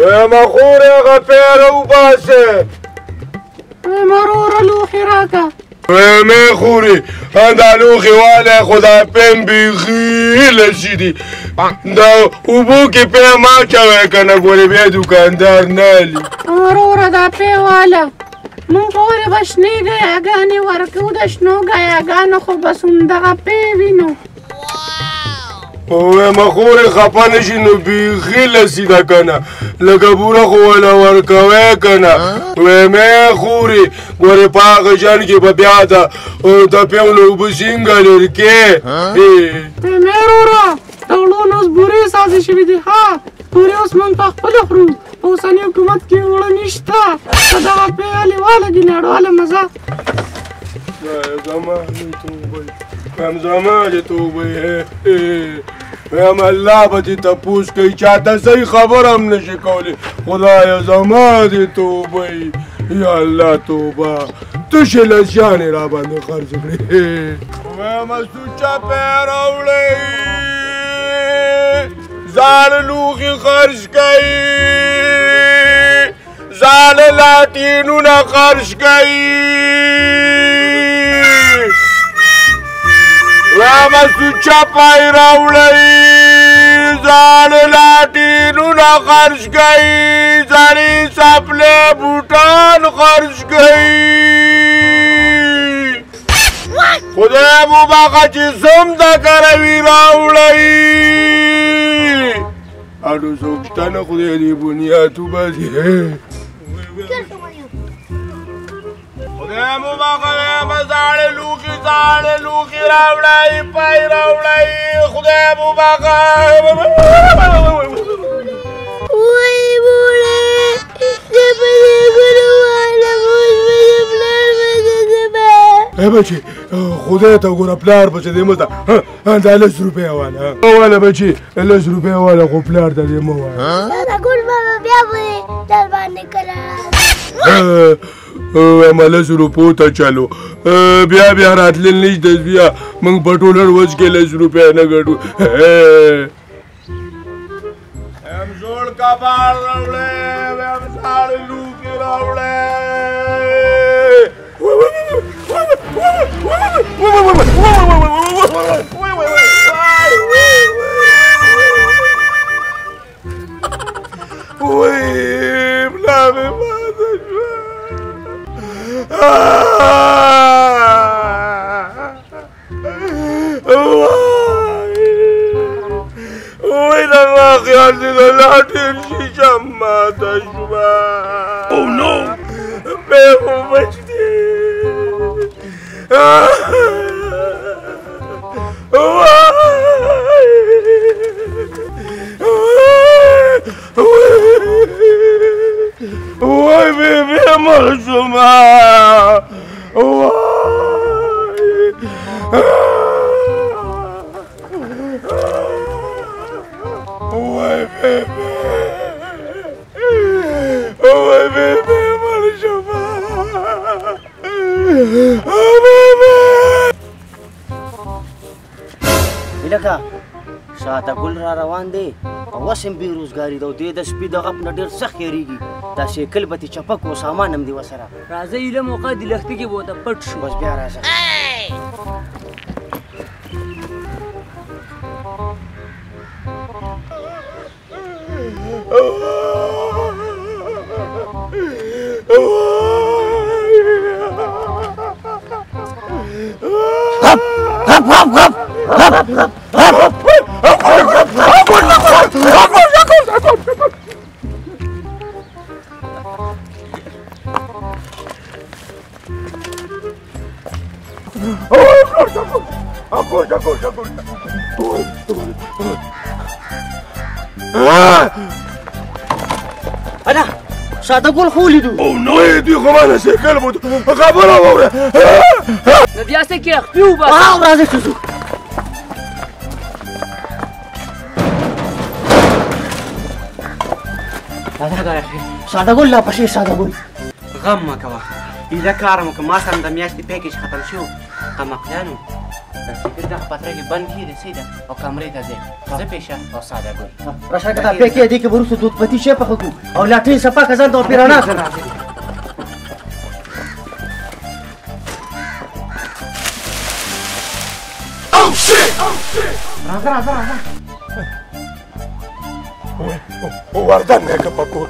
وایم خورې هغه پیره وباسه وایم وروره لوښي راکړه ویمې خورې دا لوښي والی خو دا پیم بیخي لسي دي دا اوبو کې پی مه اچوی که نه ګورې بیا دوکاندار نه الي وروره دا پی واله مونږ خو ولې به شنې ګیاګانې ورکوو د شنو ګیاګانو خو بس همدغه پی وینو وایم خورې خفه نه شي نو بیخي لسي ده که نه لکه بوره خو وله ورکوی که نه ویمې خورې ګورې په هغه جان کې به بیا د پیو نه اوبه څنګه لرې کې ویمې وروره د غلو اوس بورې سازې شوي دي ها بورې اوس مونږ په خپله خورو په اوسني حکومت کې اوړه نشته که دغه پی هلې والګي نړیواله مزه زما دې توبې ویم زما دې توبې ویم الله به دې تپوس کوي چاته صحیح خبره هم نشي کولی خدایه زما دې توبې یا الله توبه تشې لسیانې را باندې خرڅ کړې ویم سوچه پی راوړئ زاړه لوښي خرڅ کوي زاړه لاټینونه خرڅ کوي ویم سوچه پی راوړئ زاړه لاټینونه خرڅ کوي زړې څپلې بوټان خرڅ کوي خدای مو بخښه چې سم د کروي راوړئ اډو څوک شته نه خدای دې بنیاد وباسي خدای مو بخښه زاړه لوښي راوړئ پی راوړئ خدای مو بخښه وای بوډا زه په دې ګلو والم اوس به د پلار پسې ځمه ای بچې خدای ته وګوره پلار پسې دې مه ځه دا 10 روپۍ واله واله بچې 10 روپۍ واله خو پلار ته دې مه وایه دا ګل بابا بیا به در باندې کړه وایم 10 روپو ته چلو بیا راتلل نشته بیا موږ په ټول ورځ کې 10 روپۍ نه ګټو ویم زوړ کباړ راوړی ویم زاړه لوښي راوړی وای ملا مې ماته شوه وای زما خیال دی د لاټین شیشه ماته شوه پی مو بچ دی وای بیبی مړ شومه وای بیبی مړ شومه لکه شاته ګل را روان دی او اوس هم بېروزګاري ده او دی د سپي د غپ نه ډېر سخت یېرېږي دا سیکل به تې چپک و سامان هم دی ورسره راځه ایله موقع د لښتي کې به ورته پټ شو بس بیا راځه انا ساده ګل خو ولیدو دوی خو ماته سیکل بوت خبره واوره نو بیا څه کې اخپي وباسه راځه چې ځو ساده ګل لا پسې ساده ګل غم مه کوه ایله کار مو که ما سره د میاشتې پیکیج ختم شو قمقلیانو سپید دغه پتره کې بند کړي سیده او کمرې ته ځي زه پیشه او ساده ګل راشه کته پکې دې کې ورسره دود پتی شي په خو او لاټین صفه کزان د پیرانا راځه وردن نه کپکو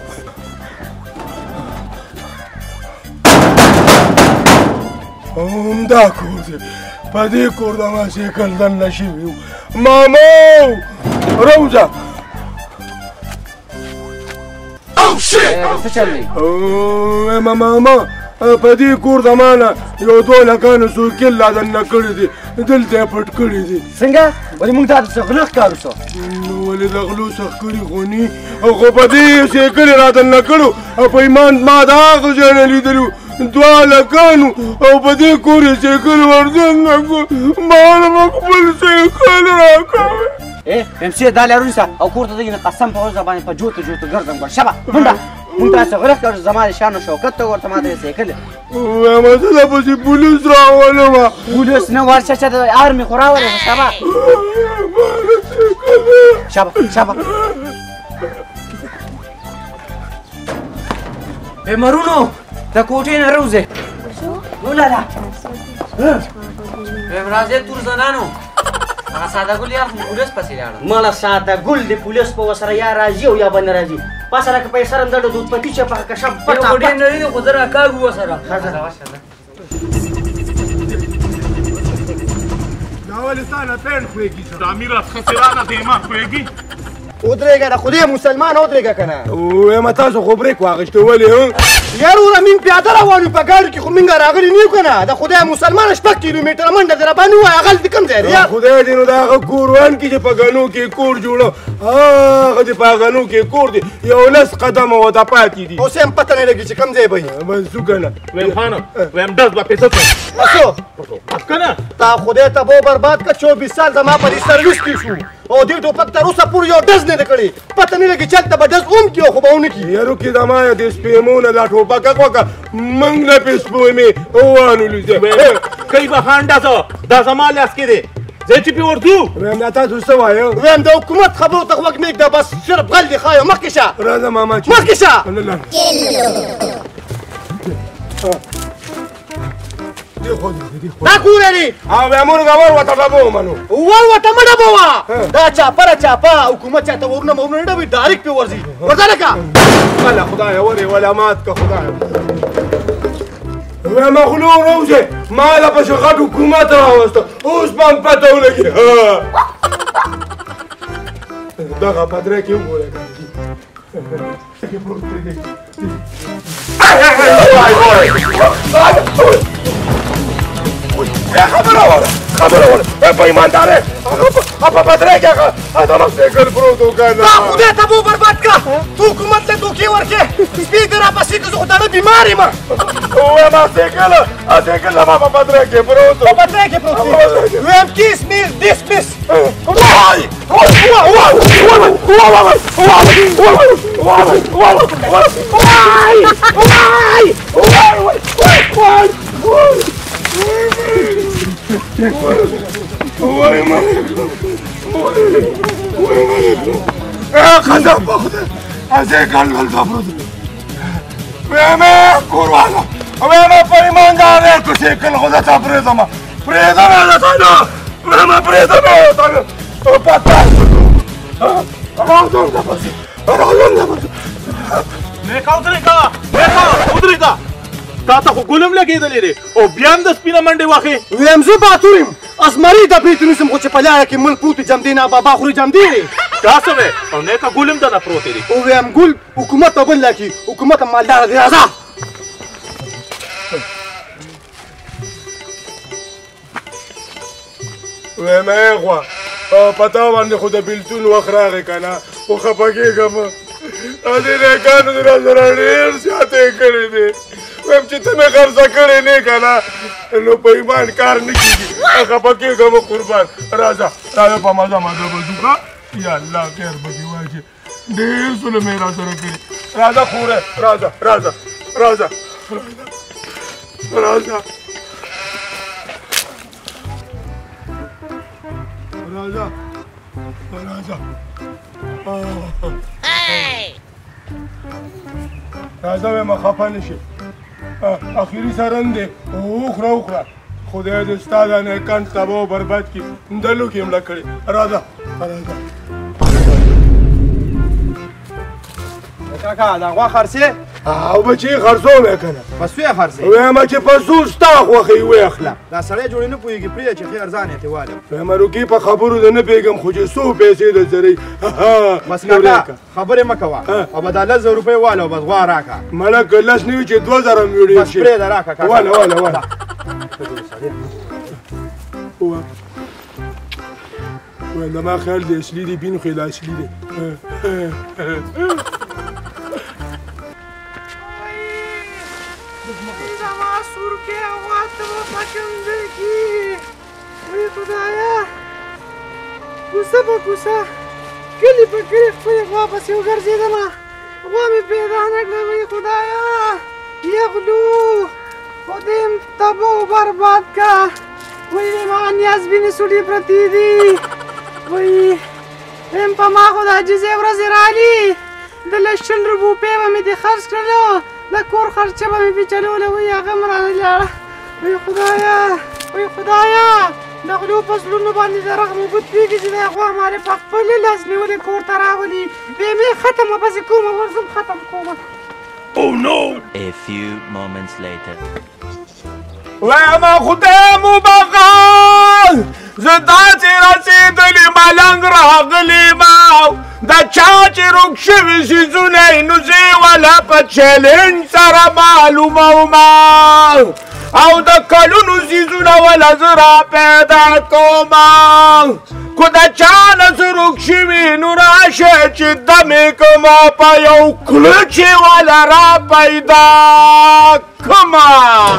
دا کور دی په دې کور د ما سیکل دننه شوي وو مامو روزه څه چل دی ماما په دې کور د ما نه یو 2 لکانو سوکل لا دننه کړي دي دلته یې پټ کړي دي څنګه ولې موږ ته څه غلط کار وشو نو ولې د غلو څخه کړي خو ني خو په دې سیکل را دننه کړو په ایمان ما د هغه ځای نه لیدلي 2 لکانو او په دې کور یې سیکل وردننه کړو ما نه به خپل سیکل راکوئ امسي دا لرونسه او کور ته دغه قسم په ورځ باندې په جوته ګرځم ګر شبا منډه مونږ تاسو غلط کړو زماره شان او شوکت ته ورته ماته سیکل ما ته په پولیس راولم پولیس نه ورشه چې د آرمي خوراوله شبا مرونو د کوټې نه روزه ولاله راځه تور زنانو هغه ساده ګل یار پولیس پسې لاړ مالا ساده ګل د پولیس په وسره یا راځي او یا بن راځي پاسره که پیسې رم دړو دود پتی چې په کشم پټا ډېر نه دی خو درا کاغو وسره دا ولستانه پین خوېږي د امیر خسرانه دیما خوېږي ودرېږه د خدای مسلمان ودرېږه که نه وایم تاسو خو بریک واخیستې ولې یار وروره موږ پیاده روان یو په ګاډي کې خو موږ راغلي نه یو که نه د خدای مسلمانه 6 کیلومتره منډه دې راباندې ووایه هغه د کوم ځای دی یار خدای دې نو د هغه کور وانکړي چې په ګنو کې کور جوړه هغه دې په غنو کې کور دی 11 قدمه ورته پاتې دي اوس هم پته نه لګي چې کوم ځای به وي بس ځو که نه ویم خانم ویم دست به پیسه بسو که نه تا خدای ته به برباد که 24 سال زما په دې سرویس کې شو او دې ټوپک تر اوسه پورې یو ډز نه دی کړی پته نه لګي چې هلته به ډز هم کړي خو به ونه کړي یارو کې د ما د سپېمونه دا ټوپک وکړه موږ نه پې سپومې ووانولو کوي به خان ډزه دا زما لاس کې دی زه چې پې ورځو ویم دا تاسو څه وایو ویم د حکومت خبرو ته غوږ مه ږده بس صرف غل دې ښایو مخکې شه راځه ماما مخکې شه دا کور دی او بیا مونږ ورته ډبو منو ورته مه ډبوه دا چاپه چاپه حکومت چاته ورونه مورونه نه ډبوي ډایرکټ پې ورځي ورځه لکه بله خدایه ولې ولامات که خدایه مخلوق روزه ما له پسې غټ حکومت راوسته اوس به هم پته ولګي دغه پدره کې وګوره خبره وله په ایماندارۍ په پدره کې هغه سیکل پروت و که نه دا خدای ته به برباد کړه تو حکومت ته دوکې ورکړې سپي دې راپسې که زه خو داره بیمار یم ووایم سیکل زما په پدره کې پروت په پدره کې پروت دی ویم کیس میس دیس میس قسم په خدای سیکل دلته پروت دی ویم کورواله ویم په ایماندارۍ که سیکل خو درته پرېږدمه پرېږدمه درته نه ویم پرېږدمه درته نه پته راځم دپسې نیکه ودرېږه تا ته خو ګلم لګېدلی دی او بیا هم د سپینه منډې واخې ویم زه باتور یم اسمري د پرېتې نیسم خو چې په لاره کې ملک پروت جمدې نه بابا خوري جمدې دی داسې وی او نیکه ګلم دنه پروتې دی ویم ګل حکومت ته بل لاکي حکومت هم مالداره دی راځه ویم غوا په تا باندې خو د بېلتون وخت راغی که نه خو خفه کېږم دې نیکانو دې راسره ډېر زیاته یې کړی دی ویم چې ته مې خرڅه کړې نه که نه نو په ایمان کار نه کېږي خفه کېږم قربان راځه په مزه به ځو ښه یا الله خیر به دې واچي ډېر ظلم یې راسره کړي راځه خوره راځه راځه راځه راځه وایم خفه نه شي اخري سرن دی وخوره وخوره خدای دې ستا دا نیکان تباه و برباد کړي دلو کې یې مړه کړې راځه راځه کاکا دا غوا خرڅې او بچی خرڅوم یې که نه بس ویې خرڅې وایم چې په زور ستا خوښې یې ویخله دا سړی جوړې نه پوهېږي پرېږده چې ښې ارزان یې ترې والم وایم روکي په خبرو د نه پوهېږم خو چې څو پیسې د زرې بس کاکا خبرې مه کوه او به دا 10,000 روپۍ واله او بس غوا راکړه ملک لس نه وي چې 2,000 هم ویړې بس پرېږده راکړه کاکا واله وایم زما خیال دی اصلي دی بین خو یې دا اصلي دی زما سورکې غوا ته به پکنځی کي وای خدایه کوڅه په کوڅه کلي په کلي خپلې غوا پسې وګرځېدمه غوا مې پیدا نه کړه وای خدایه یغلو خدای م تباه و برباد کا وای ما نیازبینې سوټې پرتې دي وای یم په ما خو د عاجزۍ ورځې رالي د 100 روپۍ به مې دې خرڅ کړلو د کور خرچه به مې پې چلوله وایي هغه م رانه لاړه وایي خدایه وایي خدایه د غلو په زړونو باندې د رغم اوبه تویېږي چې دا غوا مالې په خپل لاس نیولې کور ته راولي بیا مې ختمه پسې کومه ورځم ختم کومه A few moments later. وایم خدای مو بخال زه داسې رسېدلې ملنګ راغلی ما د چا چې روک شوي څیزونه یې نو زه یې والا په چلنج سره معلومومه او د کلونو څیزونه والا زه را پیدا کومه خو د چا نه زه روک شوي نو راشه چې دمې کومه په یو کلچ یې والا را پیدا کومه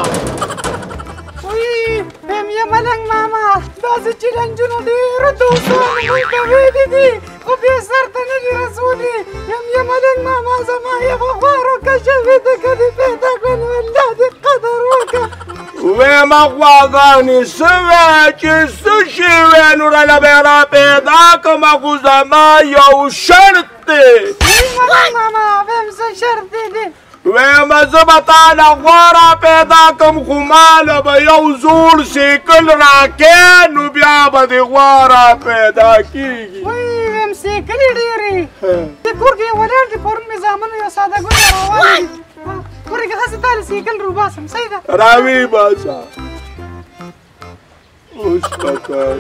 ویم یا ملنګ ماما داسې چلنجونه ډېرو دوستانو موږ ته ویلي دي خو بیا سر ته نه دي رسولي یم یا ملنګ ماما زما یوه غوا روکه شوې ده که دې پیدا کړه نو الله دې قدر وکړه ویم غواګانې څه وی چې څه شوې نو راله به یې را پیدا کړمه خو زما یو شرط دی وی ملنګ ماما ویم څه شرط دی ویم زه به تاله غوا را پیدا کړم خو ماله به یو زوړ سیکل راکې نو بیا به دې غوا را پیدا کېږي وی ویم سیکلې ډېرې دې کور کې یې ولاړ دي پرون مې زامنو یو ساده ګل راوالی دي کور کې هسې تا له سیکل روباسم صحیح ده راوی باسه اوس به کار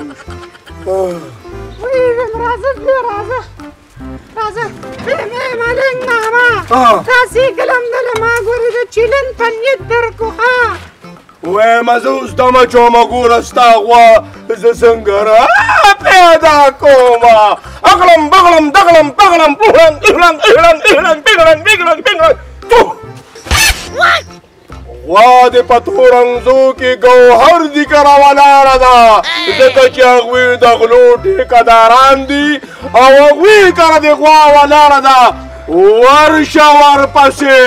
وی ویم راځه بیا راځه راځه ویم ملنګ ماما دا سیکل همدله ما ګورې د چیلن په نیت درکوښه ویم زه اوس دمه چومه ګوره ستا غوا زه څنګه را پیدا کومه اغلم بغلم دغلم بغلم بغلم اغلم اغلم اغلم بغلم بغلم بغلم غوا دې په تورنځو کې ګوهر دي کره ولاړه ده ځکه چې هغوی د غلو ټیکهداران دي او هغوی کره د غوا ولاړه ده ورشه ورپسې